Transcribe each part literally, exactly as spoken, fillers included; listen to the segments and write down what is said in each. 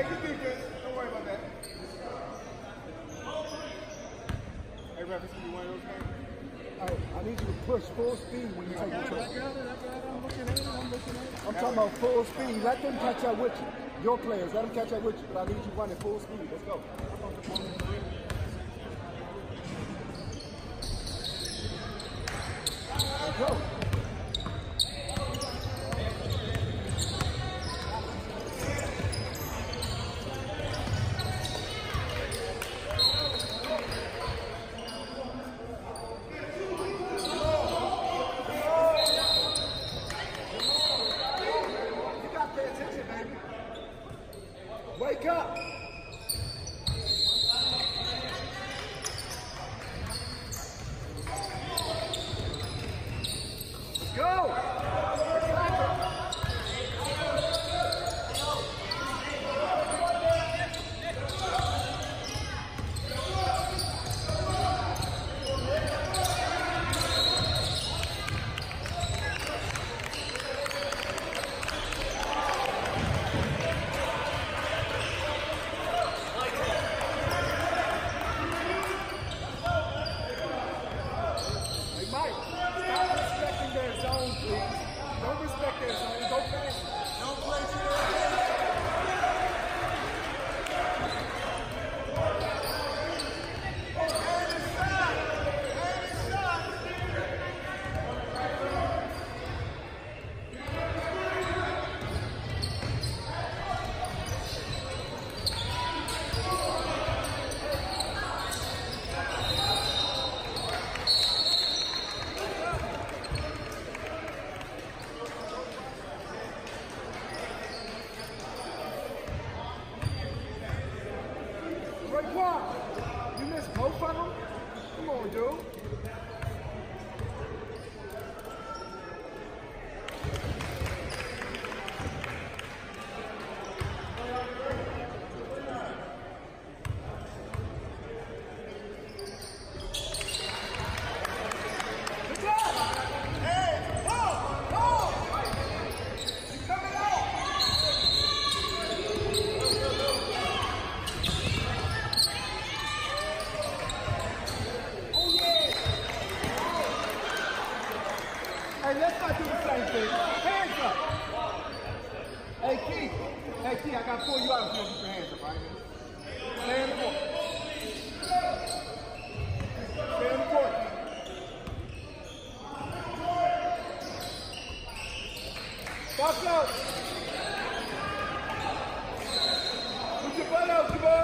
Hey, good defense. Don't worry about that. Hey, ref, it's gonna be one of those games. All right, I need you to push full speed when you take the I touch. got it, I got it, I got it. I'm looking at it, I'm looking at it. I'm talking about full speed. Let them catch up with you. Your players, let them catch up with you. But I need you running full speed. Let's go. Let's go. Wake up! Go! Raekwon, you missed both of them? Come on, dude. Hey, let's not do the same thing. Hands up. Hey, Keith. Hey, Keith, I got to pull you out if you don't get your hands up, right? Stay in the court. Stay in the court. Box out. Put your butt out, Jamal.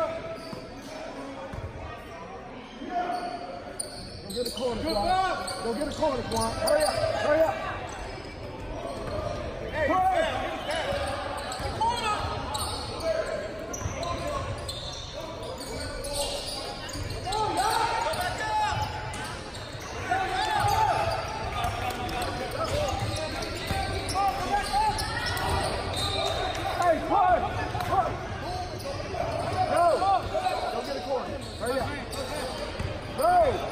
Go get a corner, Quan. Go get a corner, Quan. Hurry up. Hurry up. Hey, Hurry. Hey, hey. Corner. Oh, yeah. Go back up. Go back up. Hey, push. Push. Go. Go get a corner. Hurry up. Go.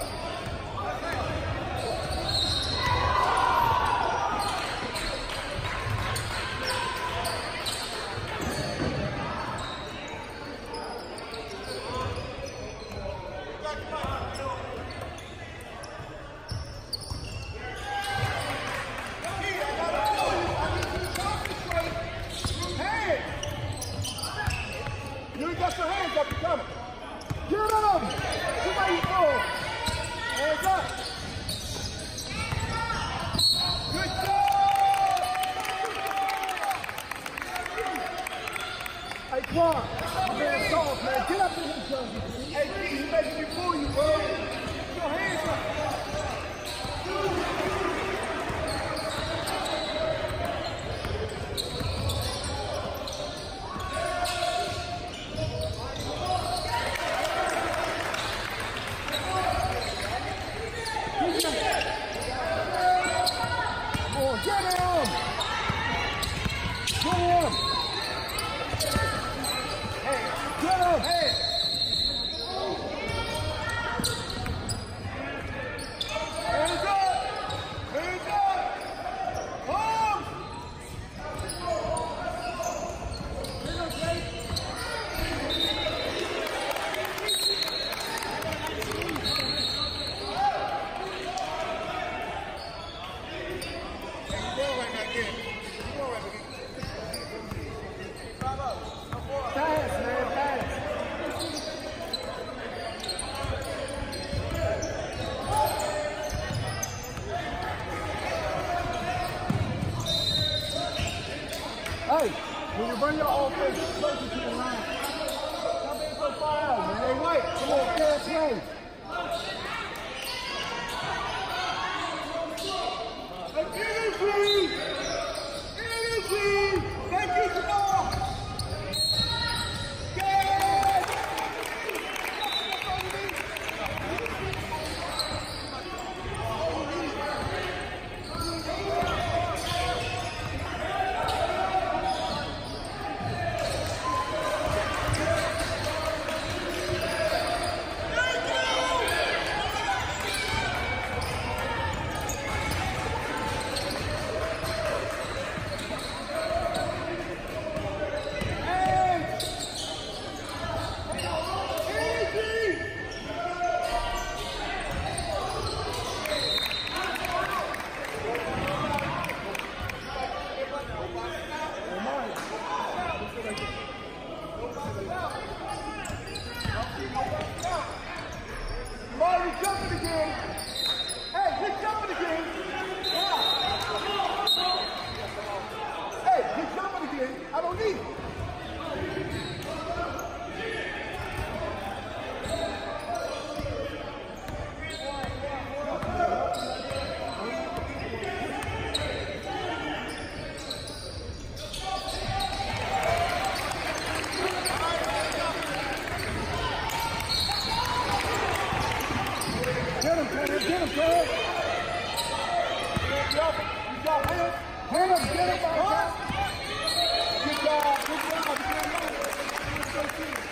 You ain't got your hands up, you're coming. Get him! Somebody fall. Hands up. Good job! Hey, Quan, my man soft, man. Get up in his jersey. Hey, G, you making me pull you, bro. Get your hands up. Get him! Get him! Hey, get him! Hey! Hands up! Hands up! Home! Here goes, Jake. run your offense closer to the line. Stop being so far out, man. Hey, White, come on, fair play. Hey, energy! Energy! Thank you, Jamal! Marty jumping again. Hey, he's jumping again. Yeah. Hey, he's jumping again. I don't need it. Get him, get him, get him, get him. Good job, good job, hit him. Hit him, get him, my God. Good job, good job, good job.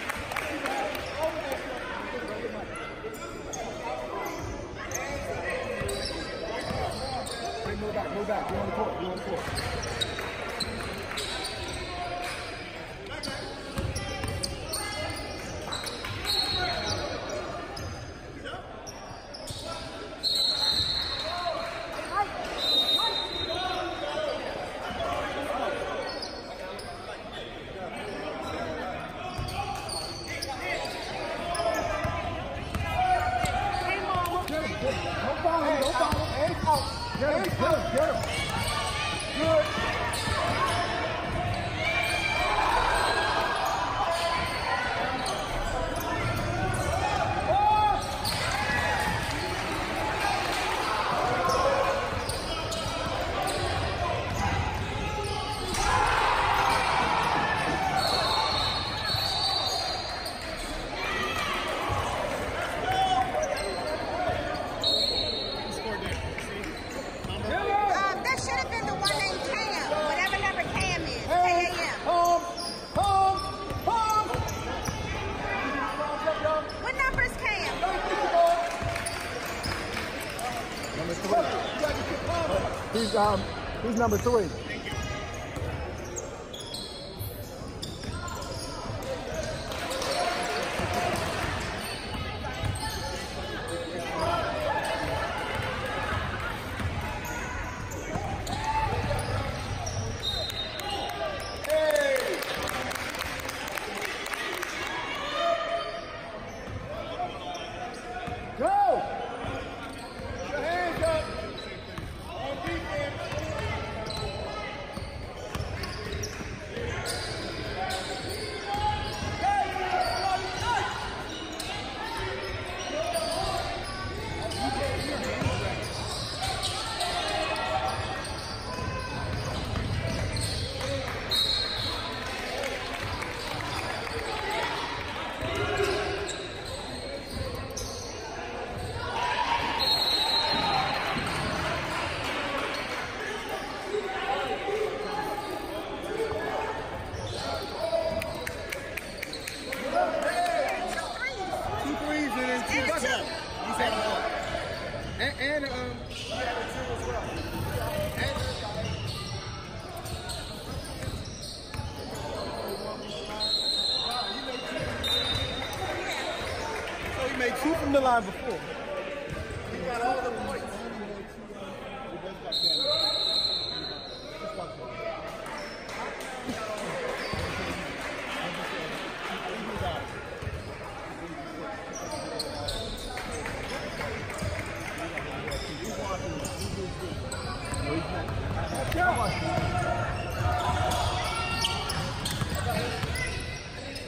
Hey, move back, move back. You're on the court, you're on the court. Get him, get him, get him. Good. He's um he's number three. And, and um, he had a two as well. And, so he made two from the line before. He got all the points.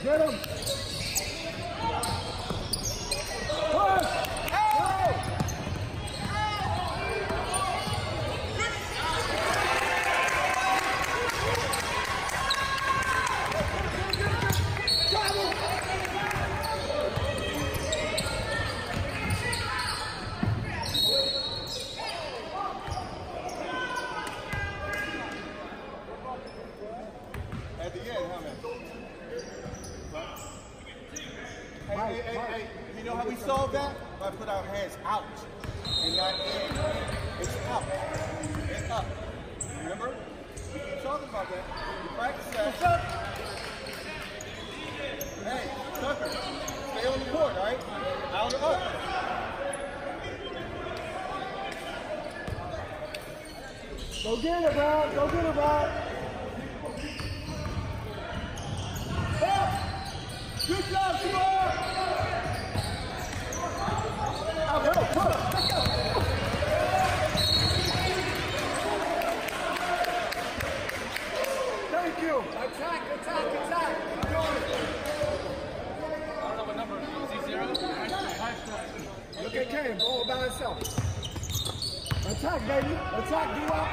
Get him. Push. At the end, huh, man? Hey, hey, hey, hey, you know how we solve that? By put our hands out and not in. It's up and up. Remember? We keep talking about that. We practice that. Hey, Tucker, stay on the court, all right? Out or up. Go get it, Rob. Go get it, Rob. Good job, Timur! Out there, put up. Let's go. Thank you. Attack, attack, attack. Keep going. I don't know what number. Is he zero? Look at Cam, all by himself. Attack, baby. Attack, D-Rock.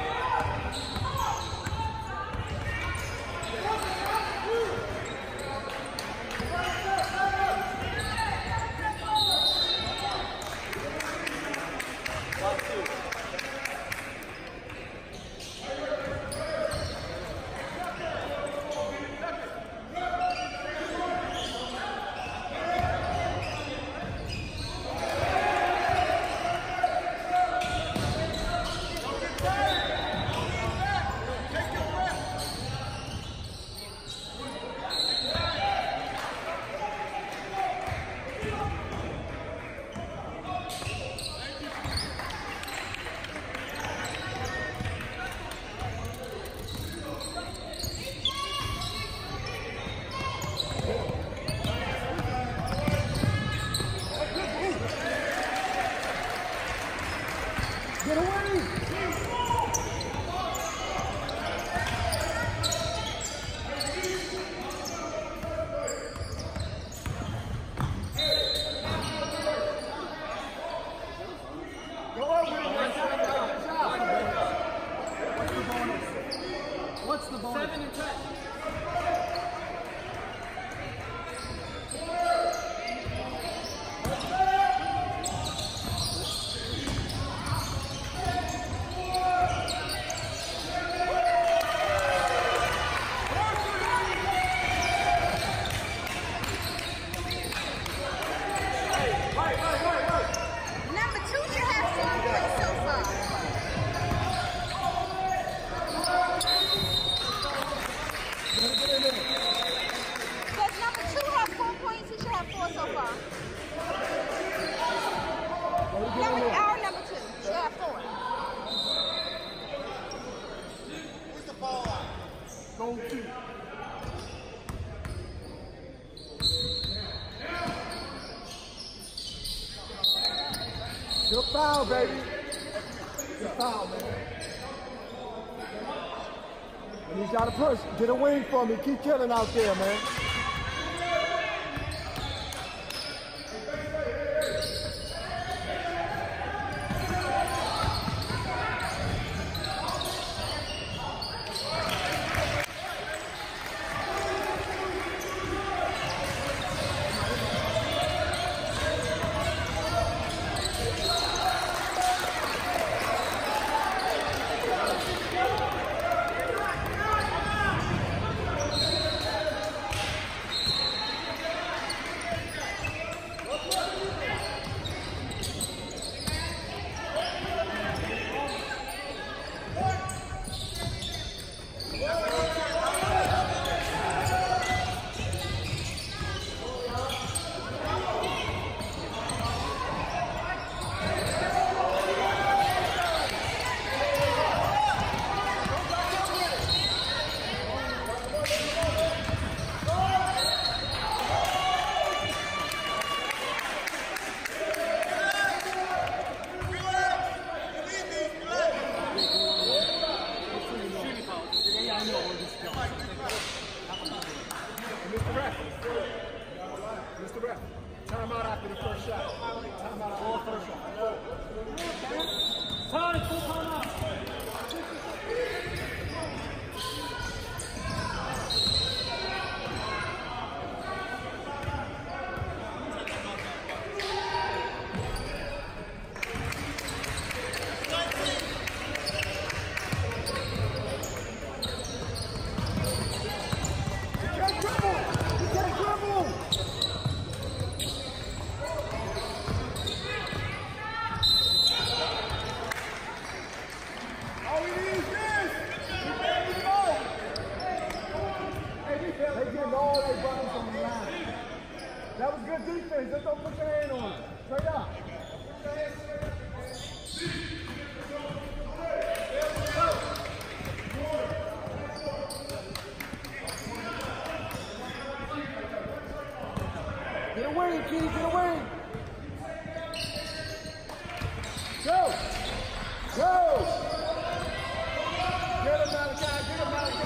Get away! Go up with it. What's the bonus? What's the bonus? Seven and ten. Number two should have four points so far. Does number two have four points? He should have four so far. Number, our number two should have four. Where's the ball at? Go two. Good foul, baby. Good foul, man. And he's got to push. Get a wing for me. Keep killing out there, man. Mister Ref. Timeout after the first shot. Timeout all first shot. Time, full timeout. That was good defense. Just don't put your hand on it. Straight up. Get away, kid. Get away. Go. Go. Get him, Malachi. Get him, Malachi.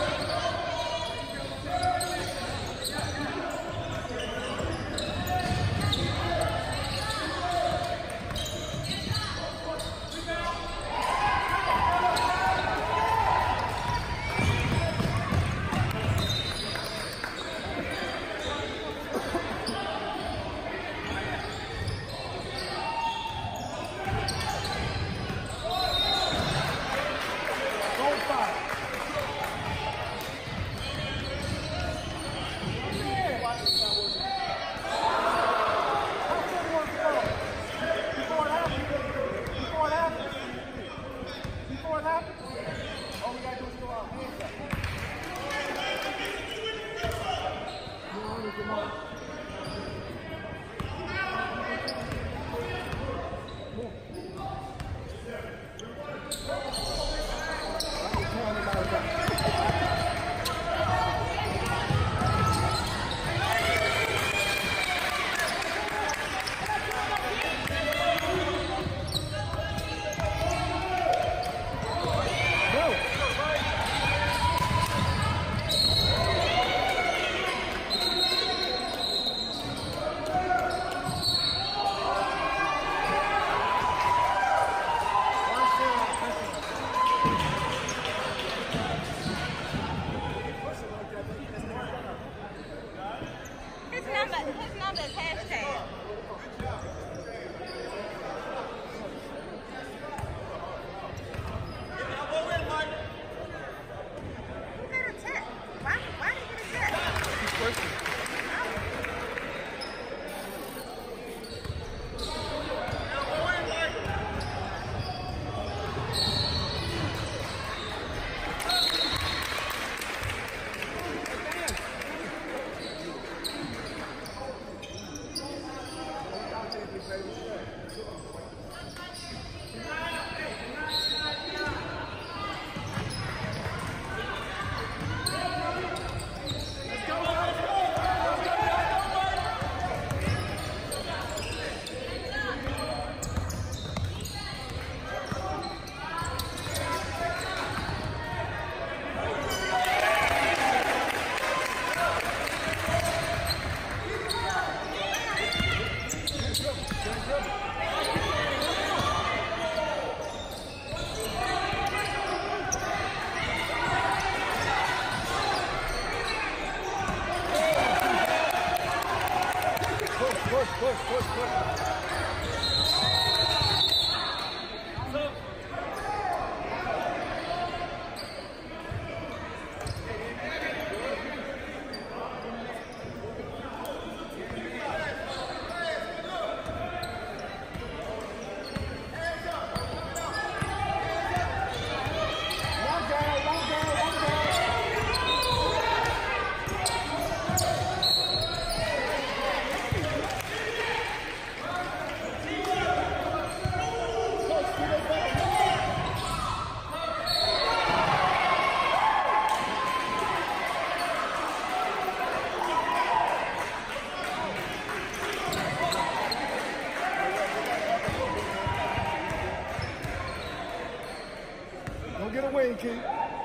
Key. Get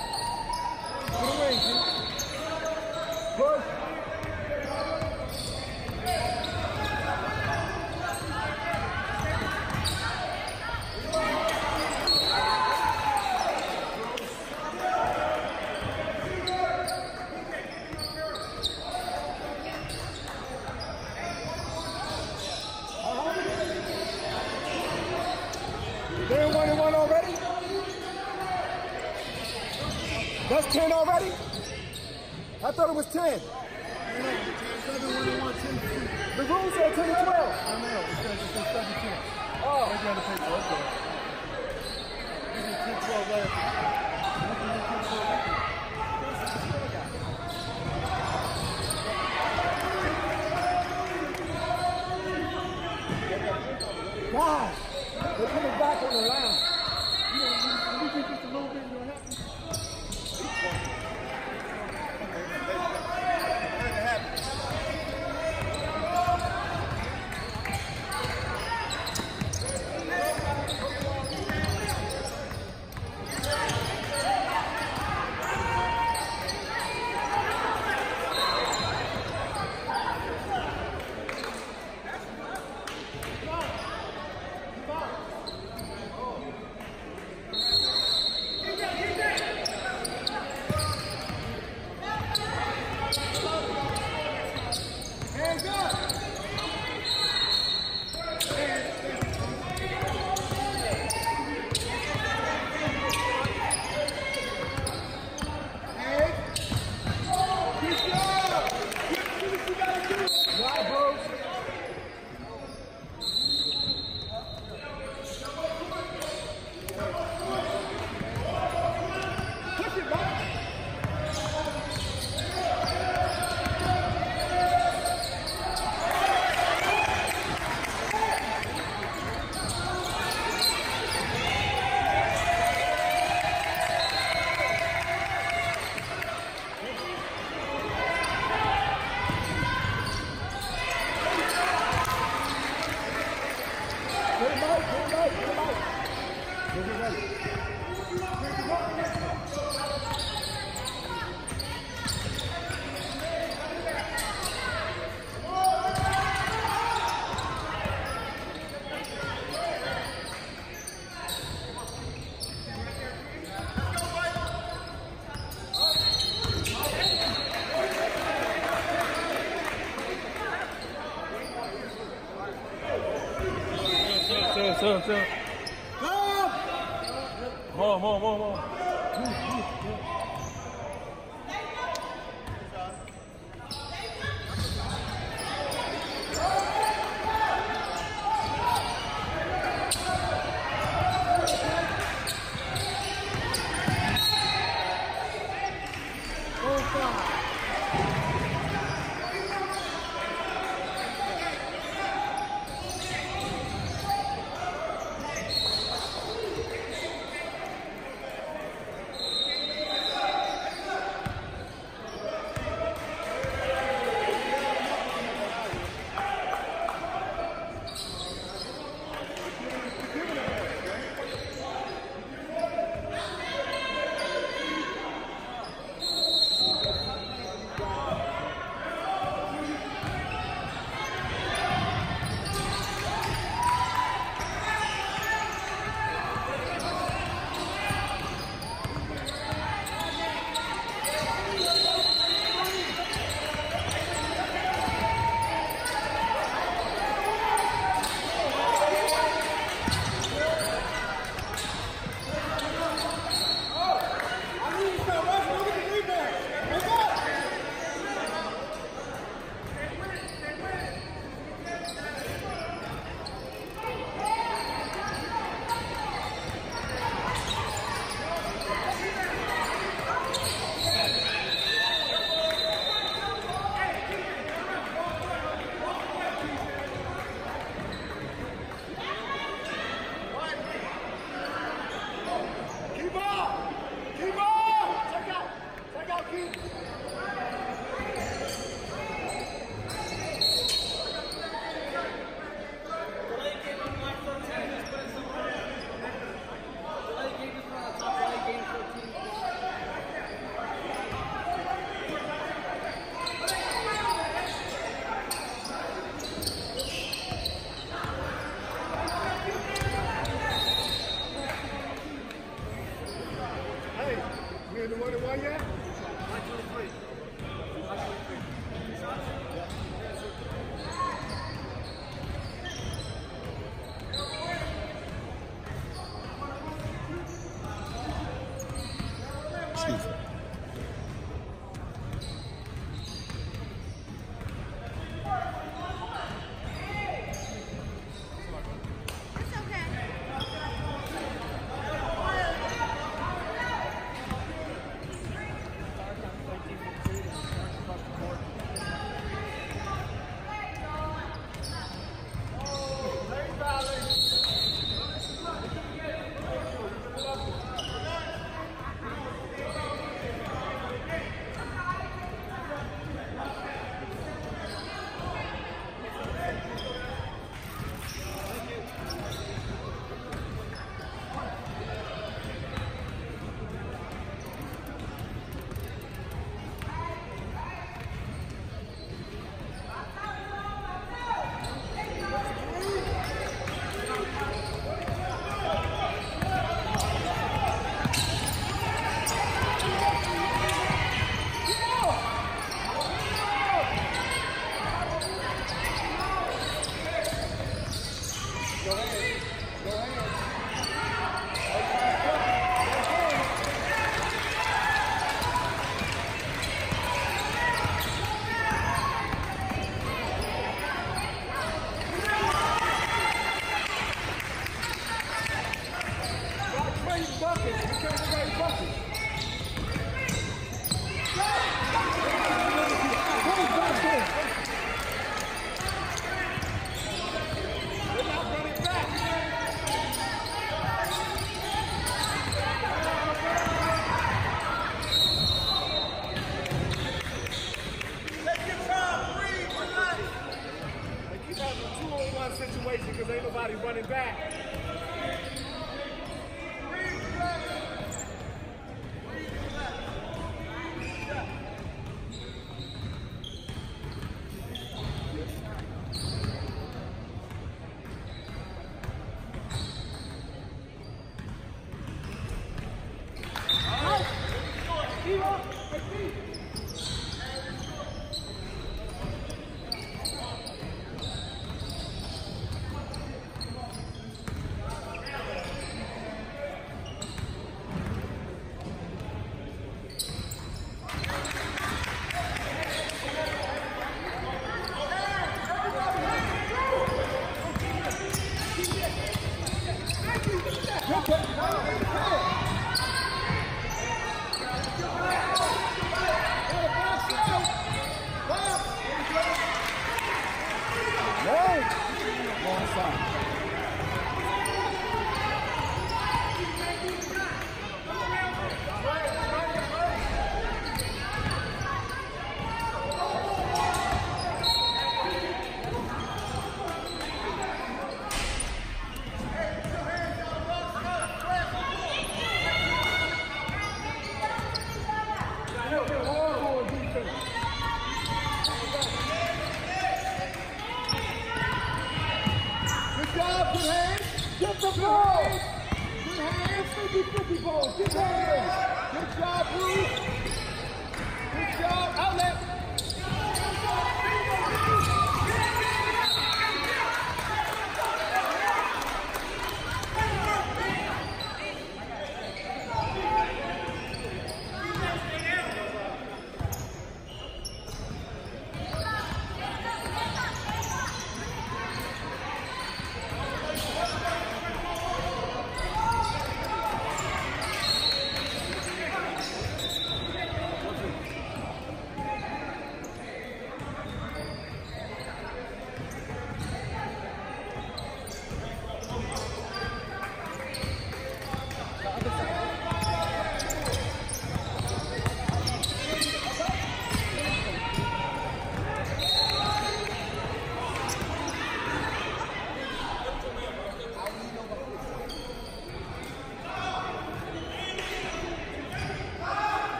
away, Key. Push. That's ten already? I thought it was ten. The rules say ten to twelve. No, no, it says it says seventeen. Oh. That's the other paper. Okay. You did ten twelve last Gosh, they're coming back on the line. You know, when we get just a little bit, you know what happens? Sir, sir. Come! More, more, more, more. because ain't nobody running back.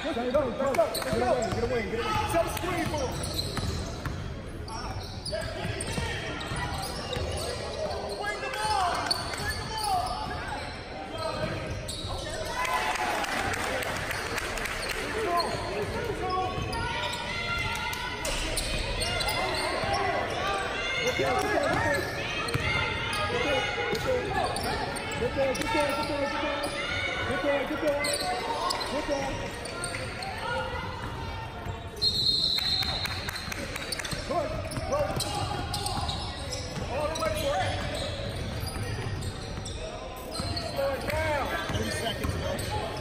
Let's go, let's go, let's go. Get a wing, get a wing, get a wing. Set a screen for him. Bring the ball! Bring the ball! Get there, get there, get there. Get there, get there. Get there, get there, get there, get there. Get there, get there. Get there. Good, good. All the way for it. Slow it down. thirty seconds ago.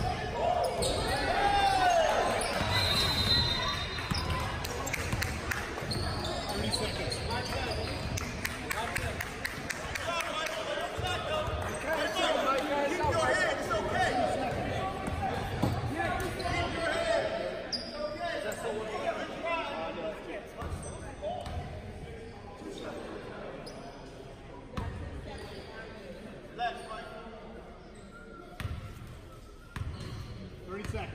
thirty seconds. thirty seconds.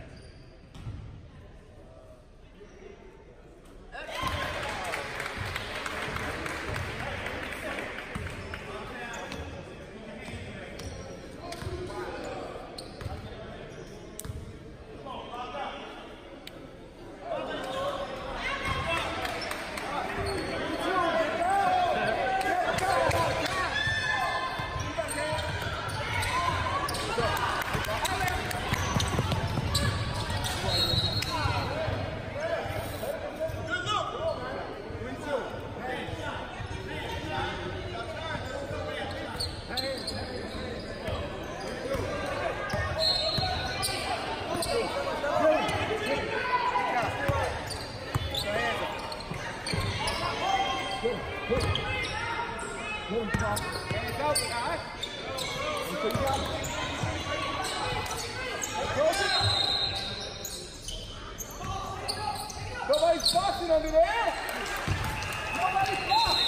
Nobody's boxing under there. Nobody's boxing.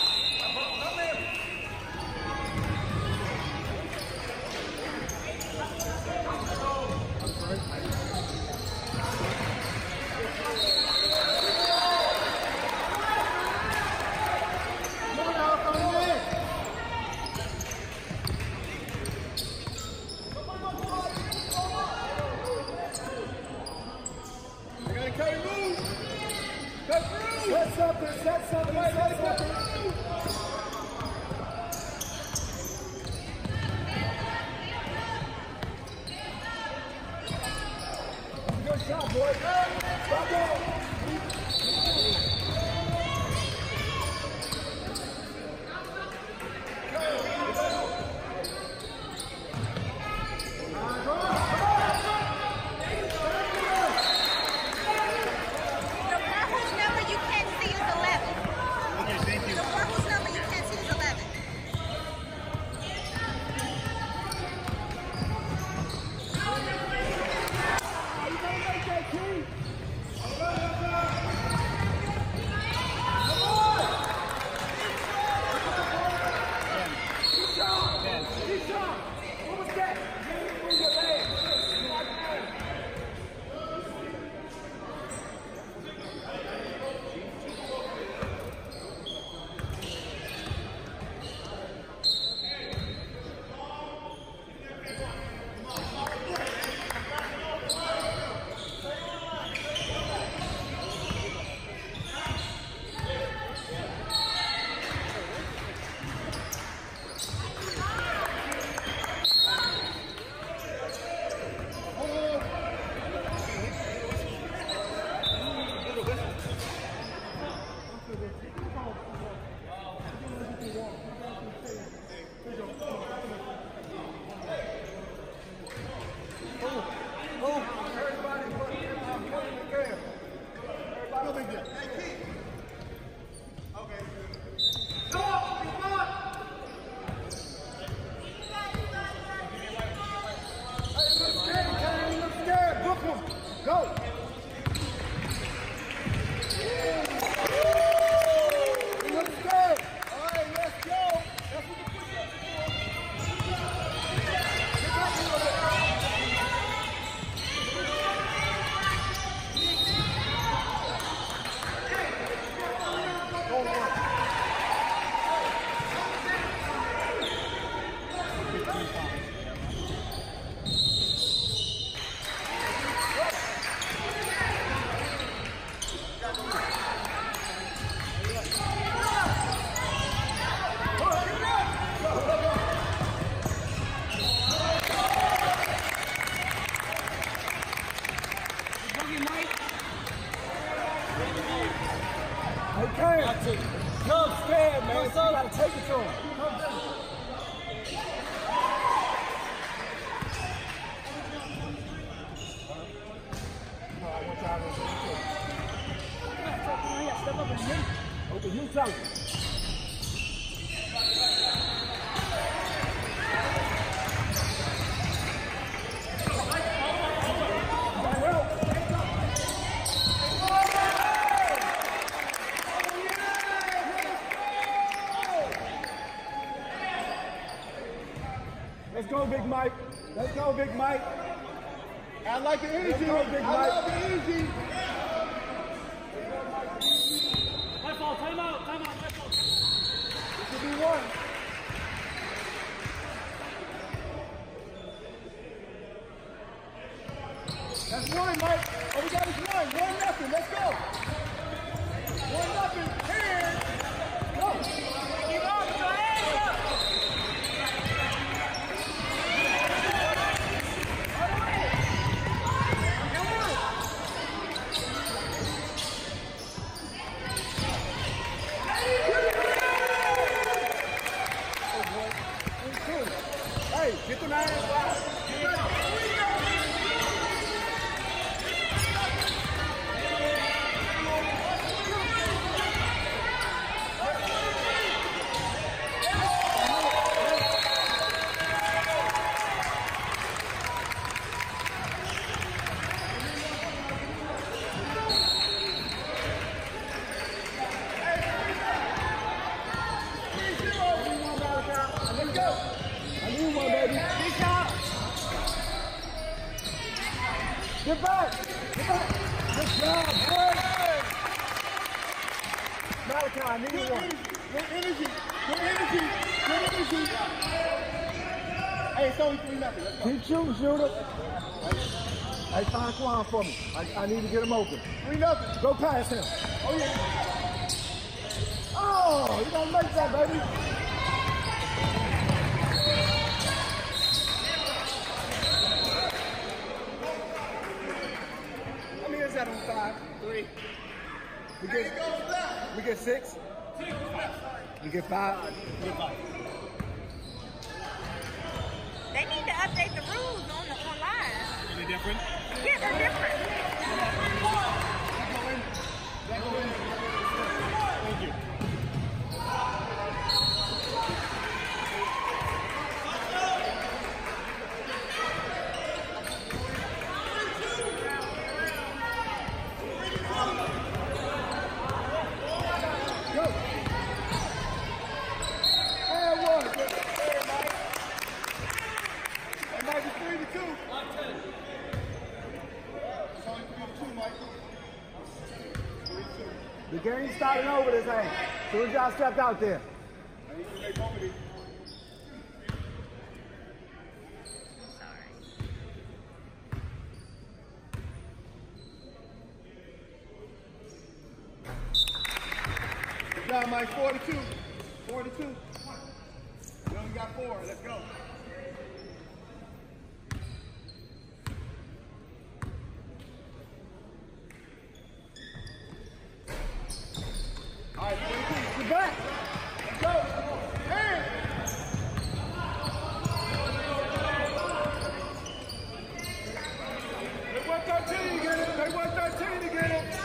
Set something, set something, set something. Good shot, boy. Stop it. Go! They can't. Come scared, man. You gotta take it to him. Open you tell him. Let's go, Big Mike. Let's go, Big Mike. I like it easy. Let's go, Big I Mike. love it easy. My fault. Time out. Time out. My fault. This should be one. That's one, Mike. All we got is one. One nothing. Let's go. One nothing. Here. Go. Keep on. Put your hands up. Hey, get the man out. Get back! Get back! Good job, boy! Malachi, I need Good one. energy. Good energy. Good energy. Good energy. Hey, it's only three nothing. Let's go. Keep shooting, shooter. Hey, find Quan for me. I, I need to get him open. Three nothing. Go past him. Oh yeah. Oh, you gonna make that, baby. How many is that on five? Three. We get, we get six? We get five? They need to update the rules on the online. Any different? Yeah, they're different. Thank you. Go! And one. Hey, Mike. It might be three to two. It's only three to two, Mike. Three to two. The game started over this thing. So we y'all stepped out there. I need to make both of these. Good job, Mike. Four to two. Four to two. We only got four. Let's go. All right, forty-two. Get back. Let's go. Hands. They want thirteen to get it. They want thirteen to get it.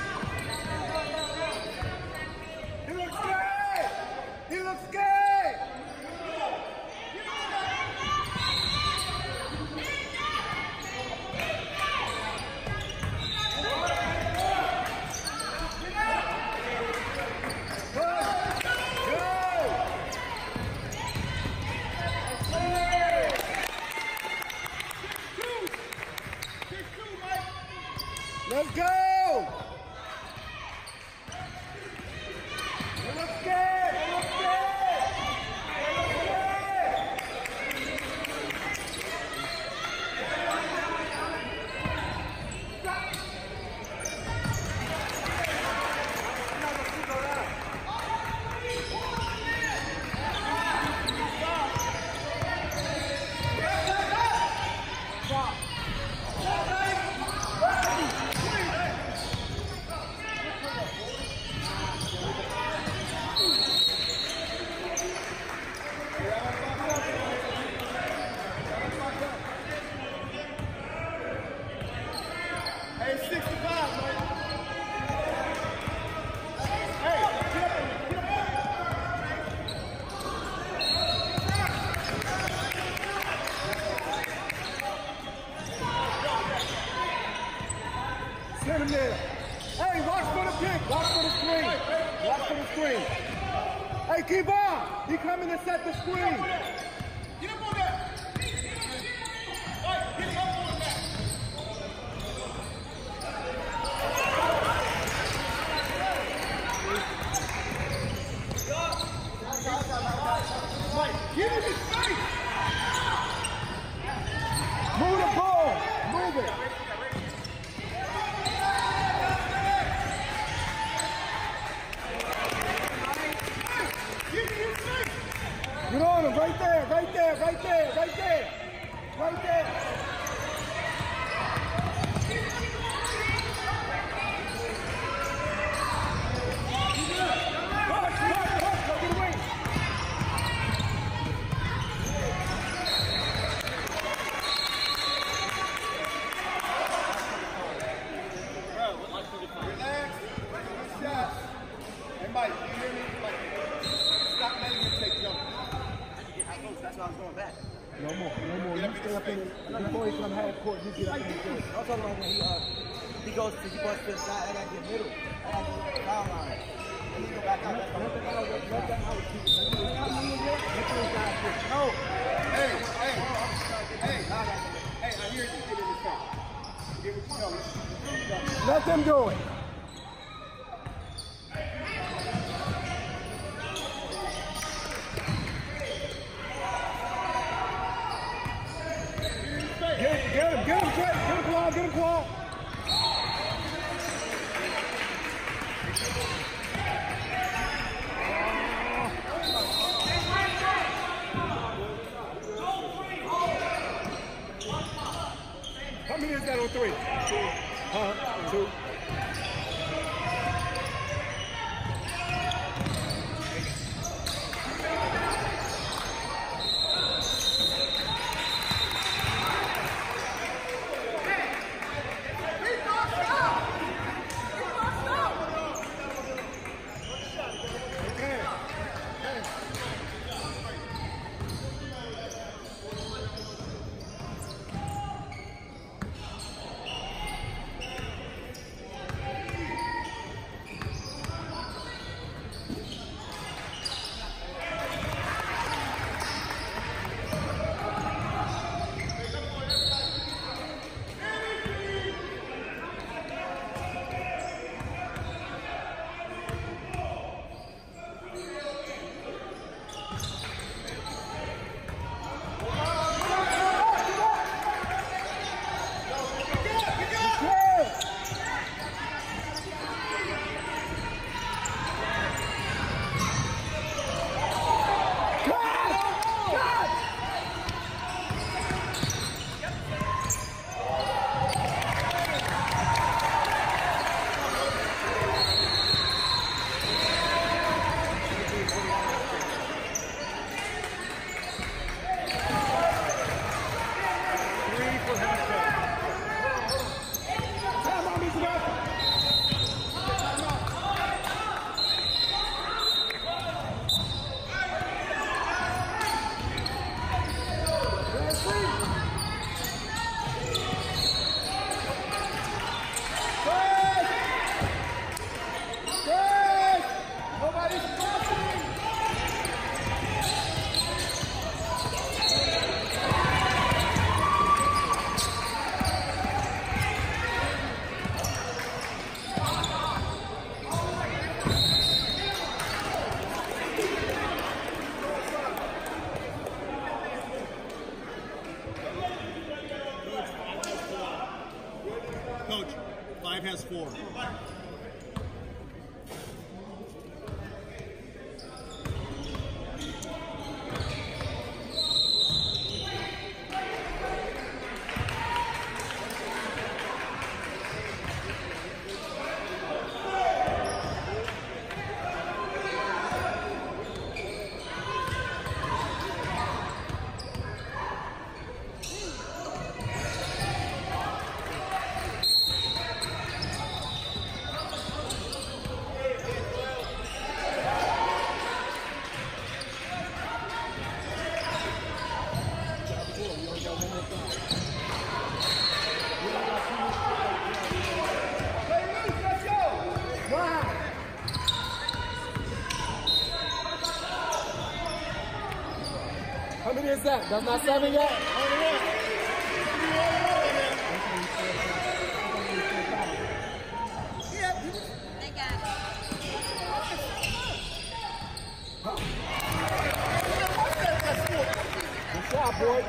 He looks scared. He looks scared. Let's go! They look scared! They look scared! They look scared! Stop! Hey, watch for the pick. Watch for the screen. Watch for the screen. Hey, keep on. He coming to set the screen. Get up on that. Get up on that. Mike, give him his face. Move the ball. Move it. Get on him, right there, right there, right there, right there, right there. Rush, rush, rush, go get away. Relax. Good shot. Hey, Mike, you hear me? Like, stop letting him take jump. That's why I was going back. No more, no more. You stay up in the, before he come half court, you get up in the court. I'm talking about when he, uh, he goes to, he goes to the side, I gotta get middle. I gotta get the foul line. And he go back out. That's Let that out, let that out. No. Hey, hey, hey, hey, I hear you. Get in his face. Get what you tell me. Let them do it. Get, get him, get him, get him, get him, Claude, get him, Claude. How many is that on three? Two. Huh? Two. Coach, five has four. is that? That's not seven yet? They got it. Good shot, boy.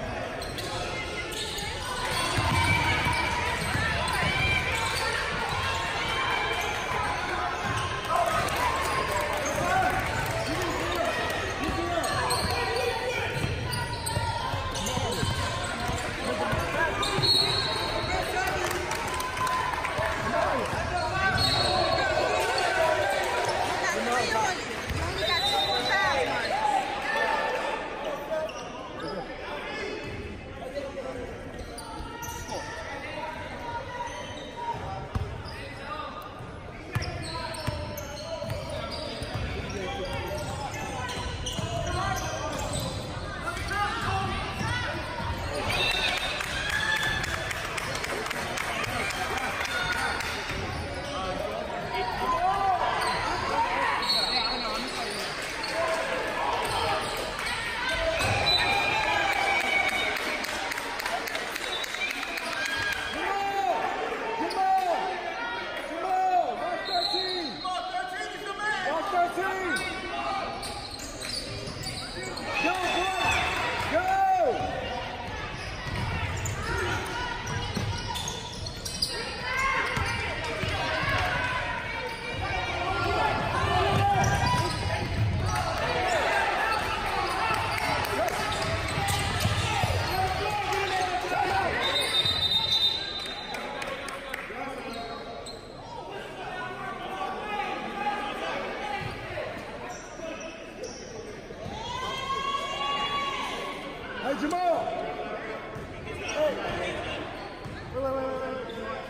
Hey, Jamal! Hey! Wait, wait, wait, wait, wait.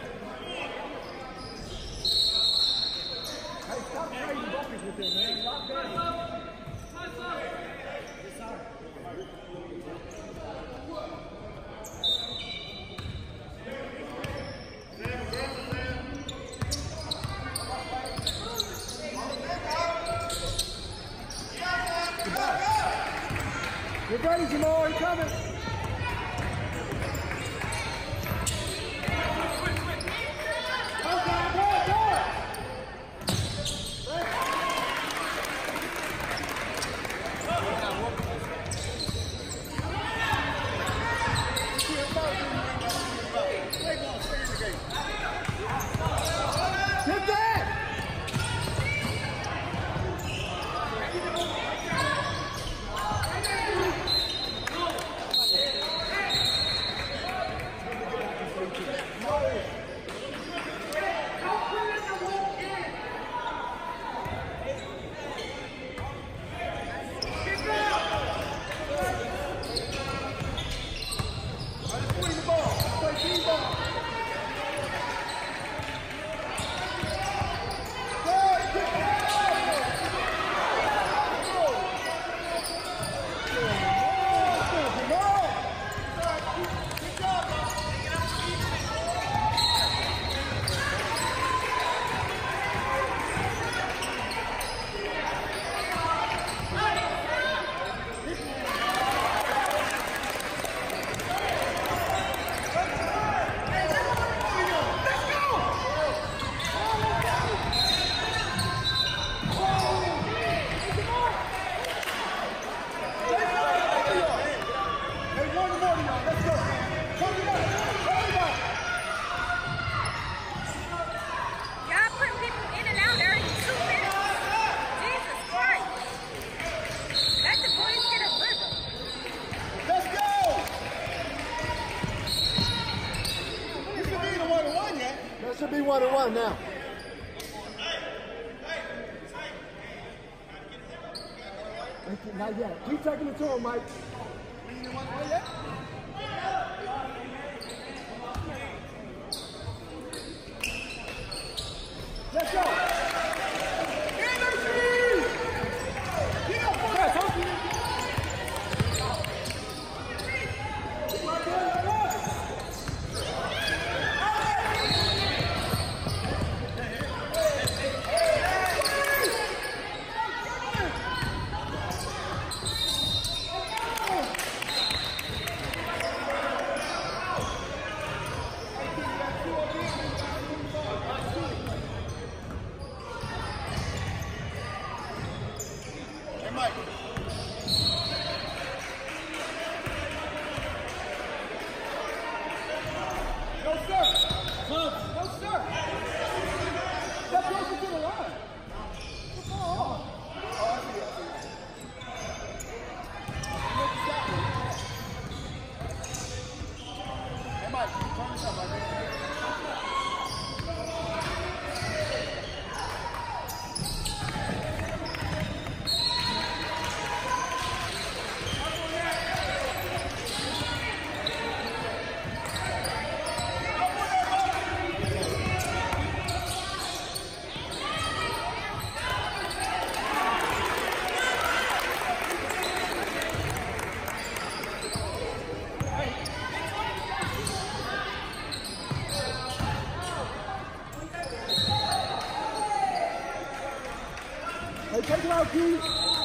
Hey, stop trading buckets with him, man. Stop trading. Get ready, Jamal. He's coming. Get that! Should be one and one now. Not yet. Keep taking it to him, Mike. Let's go. Hey, take it out, Keith.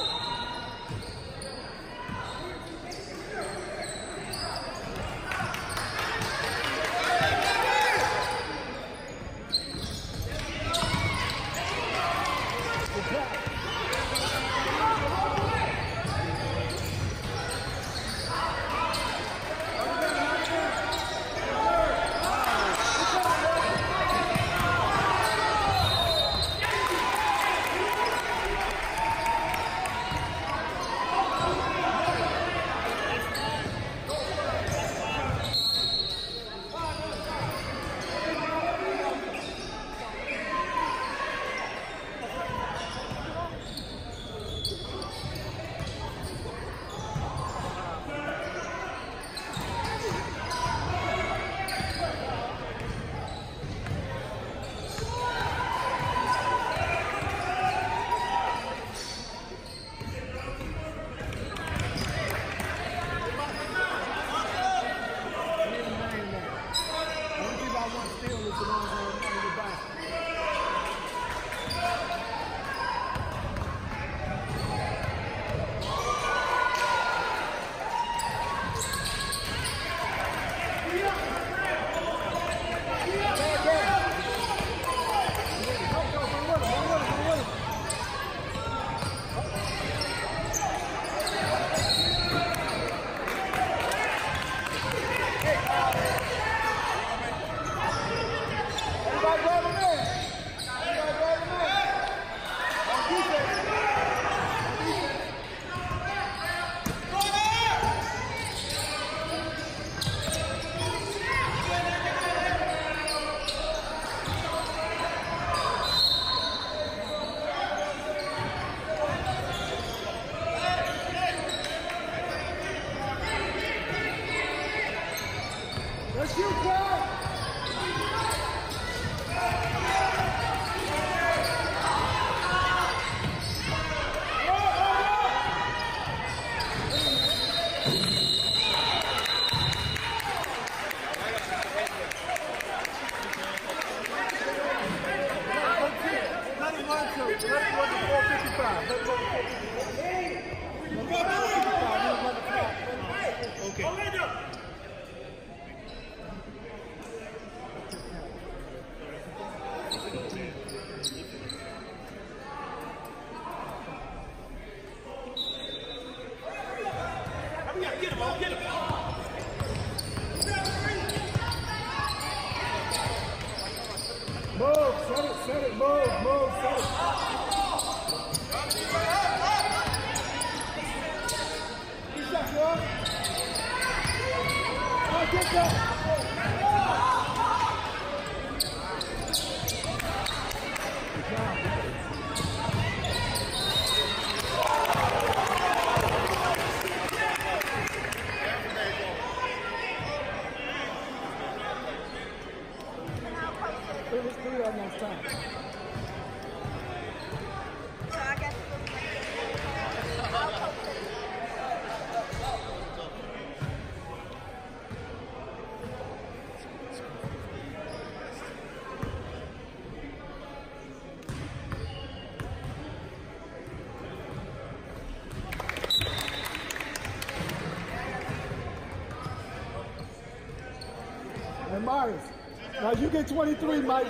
Let's shoot, Carl! Move, set it, set it, move, move, set it. Good shot, girl. Oh, get that. Let's put it on next time. So I guess And Myers, now you get twenty-three, Mike.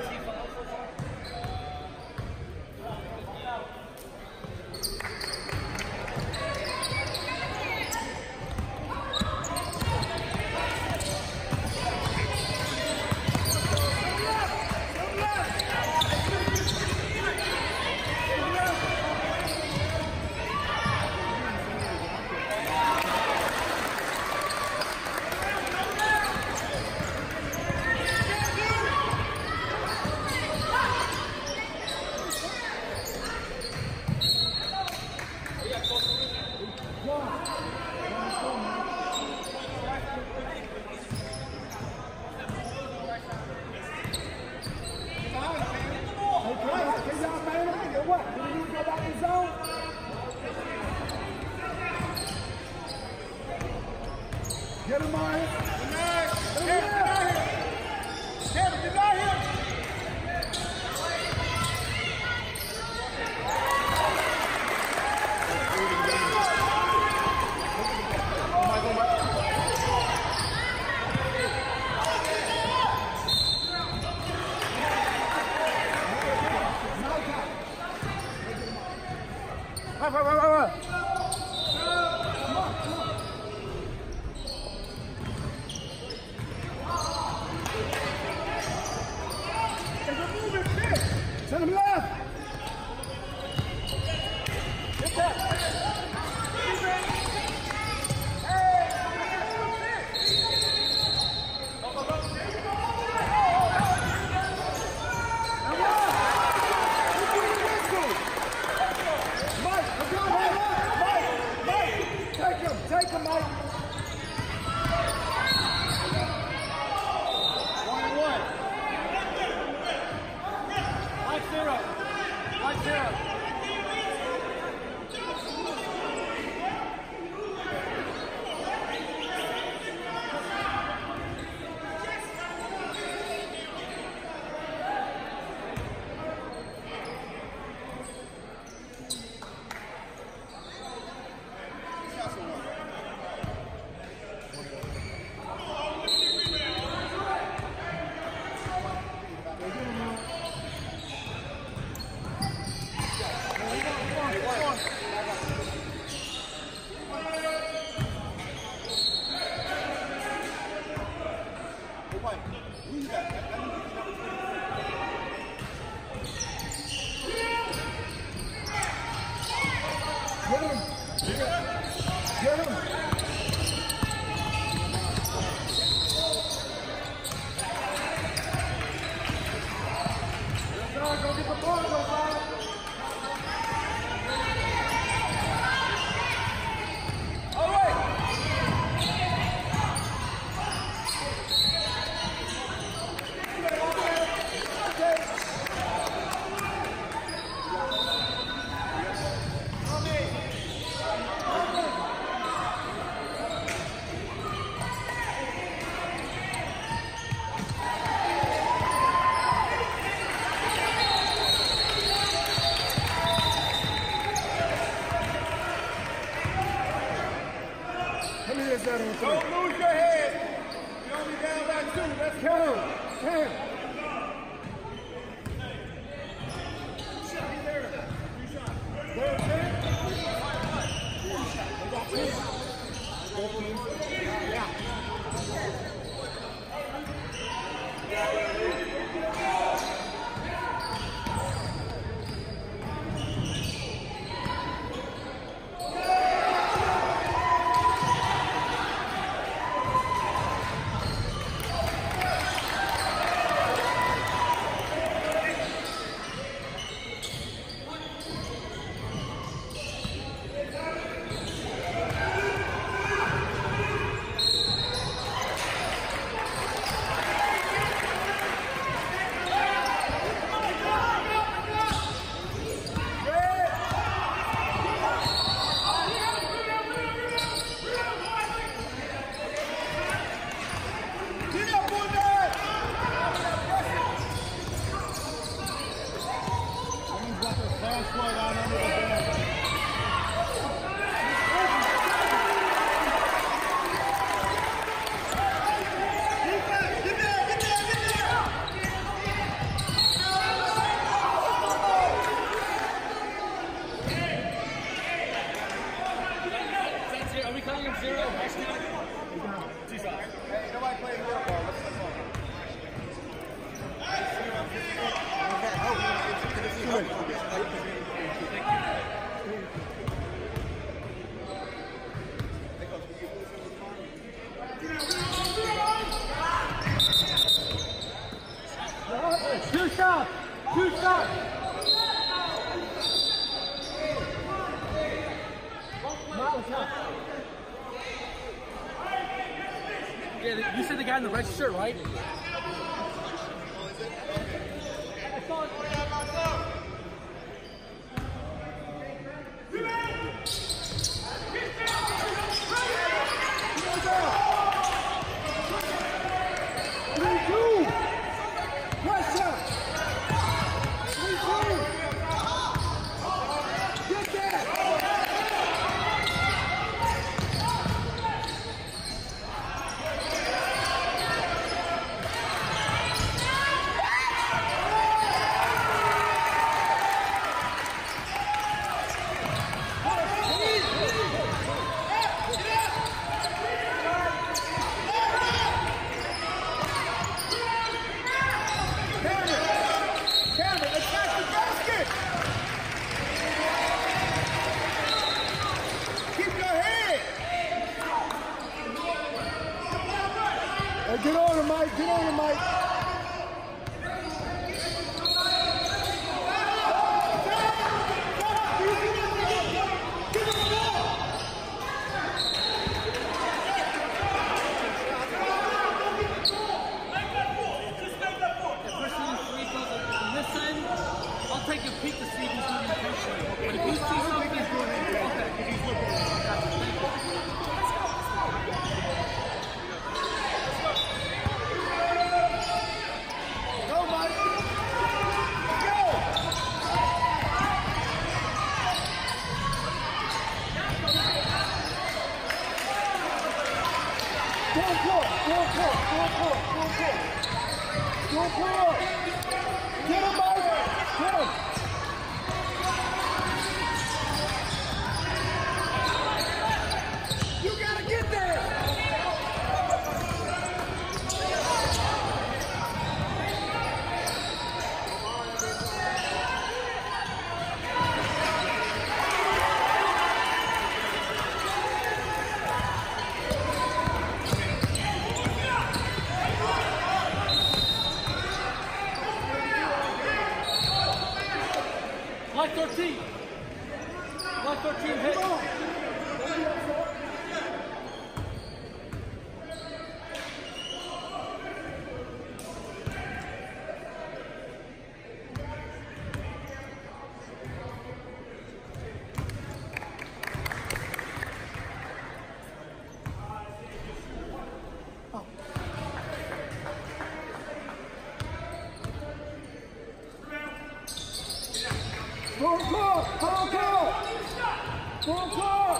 Right, right, right, right. Send him left. Get that. Mike, Mike, Mike, take him, take him, Mike. One and one. One zero. One zero. Get him. Get him. Go get the ball, go, Bob. All right. Don't lose your head. You're only down by two. Let's go. Ten. Are we calling him zero? Two shots. Hey, nobody playing real ball. Let's play ball. Two shots. Two shots. Yeah, you said the guy in the red shirt, right? on him, Mike. Take a peek to see if he's doing it intentionally. But if you see something he's doing it intentionally, if he's looking at it, that's the thing. Go, Mike. Go. Go, go, go, go, go, go, go, go, go. Get him, Mike. Get him. You gotta get there. Black thirteen. Black thirteen hit. Full court, full court, full court.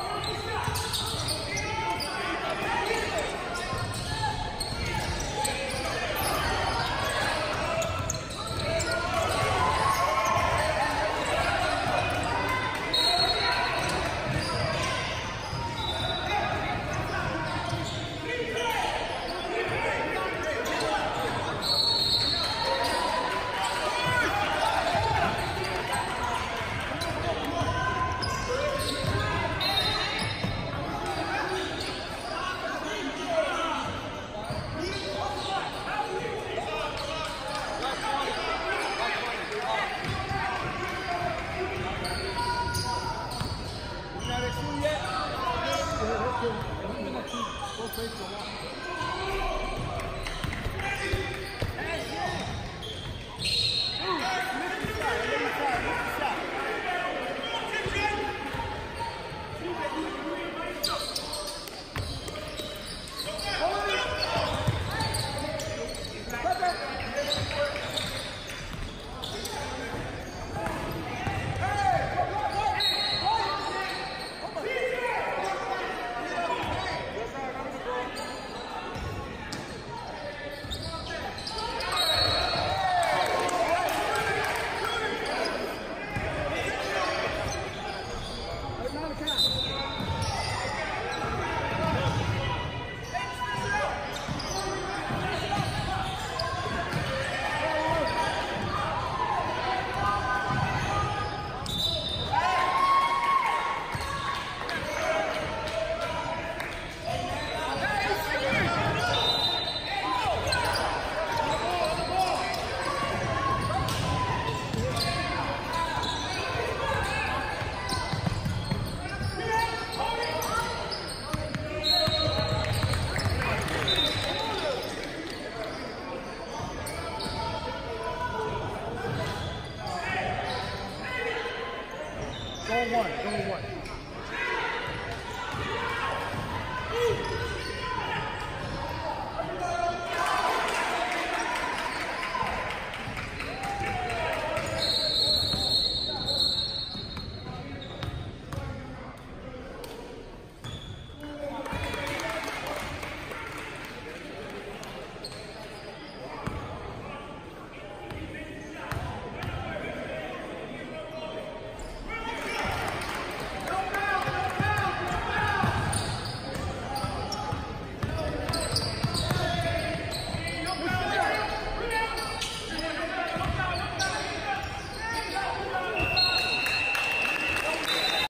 Go one, go one.